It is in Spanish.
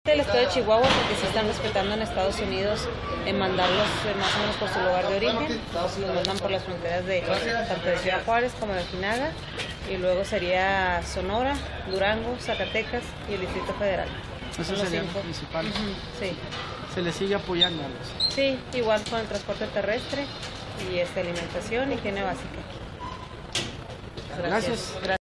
El estado de Chihuahua, porque se están respetando en Estados Unidos en mandarlos más o menos por su lugar de origen. Entonces los mandan por las fronteras de tanto de Ciudad Juárez como de Ojinaga, y luego sería Sonora, Durango, Zacatecas y el Distrito Federal. Esos serían los principales. Sí. ¿Se les sigue apoyando a los? Sí, igual con el transporte terrestre y alimentación, higiene básica. Gracias.